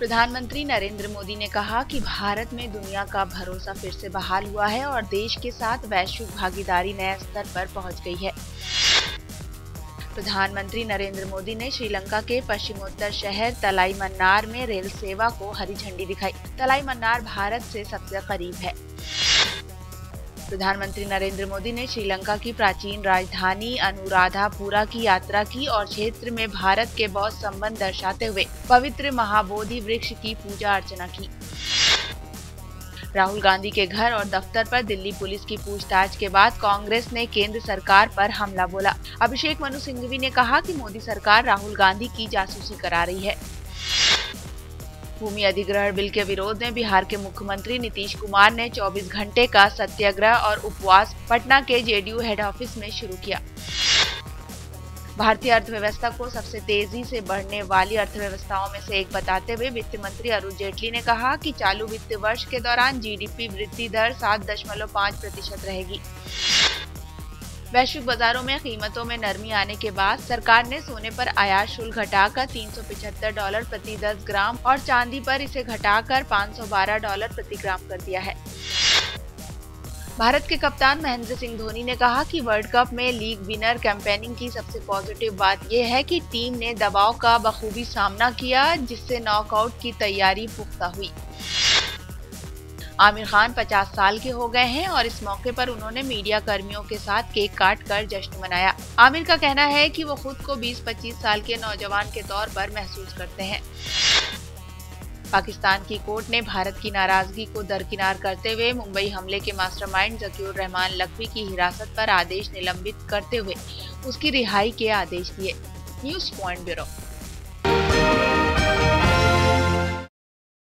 प्रधानमंत्री नरेंद्र मोदी ने कहा कि भारत में दुनिया का भरोसा फिर से बहाल हुआ है और देश के साथ वैश्विक भागीदारी नए स्तर पर पहुंच गई है। प्रधानमंत्री नरेंद्र मोदी ने श्रीलंका के पश्चिमोत्तर शहर तलाईमन्नार में रेल सेवा को हरी झंडी दिखाई। तलाईमन्नार भारत से सबसे करीब है। प्रधानमंत्री नरेंद्र मोदी ने श्रीलंका की प्राचीन राजधानी अनुराधापुरा की यात्रा की और क्षेत्र में भारत के बौद्ध संबंध दर्शाते हुए पवित्र महाबोधि वृक्ष की पूजा अर्चना की। राहुल गांधी के घर और दफ्तर पर दिल्ली पुलिस की पूछताछ के बाद कांग्रेस ने केंद्र सरकार पर हमला बोला। अभिषेक मनु सिंघवी ने कहा कि मोदी सरकार राहुल गांधी की जासूसी करा रही है। भूमि अधिग्रहण बिल के विरोध में बिहार के मुख्यमंत्री नीतीश कुमार ने 24 घंटे का सत्याग्रह और उपवास पटना के जेडीयू हेड ऑफिस में शुरू किया। भारतीय अर्थव्यवस्था को सबसे तेजी से बढ़ने वाली अर्थव्यवस्थाओं में से एक बताते हुए वित्त मंत्री अरुण जेटली ने कहा कि चालू वित्त वर्ष के दौरान जीडीपी वृद्धि दर 7.5% रहेगी। वैश्विक बाजारों में कीमतों में नरमी आने के बाद सरकार ने सोने पर आयात शुल्क घटाकर $375 प्रति 10 ग्राम और चांदी पर इसे घटाकर $512 प्रति ग्राम कर दिया है। भारत के कप्तान महेंद्र सिंह धोनी ने कहा कि वर्ल्ड कप में लीग विनर कैंपेनिंग की सबसे पॉजिटिव बात यह है कि टीम ने दबाव का बखूबी सामना किया, जिससे नॉकआउट की तैयारी पुख्ता हुई। आमिर खान 50 साल के हो गए हैं और इस मौके पर उन्होंने मीडिया कर्मियों के साथ केक काट कर जश्न मनाया। आमिर का कहना है कि वो खुद को 20-25 साल के नौजवान के तौर पर महसूस करते हैं। पाकिस्तान की कोर्ट ने भारत की नाराजगी को दरकिनार करते हुए मुंबई हमले के मास्टरमाइंड ज़कीउर रहमान लखवी की हिरासत पर आदेश निलंबित करते हुए उसकी रिहाई के आदेश दिए। News point bureau.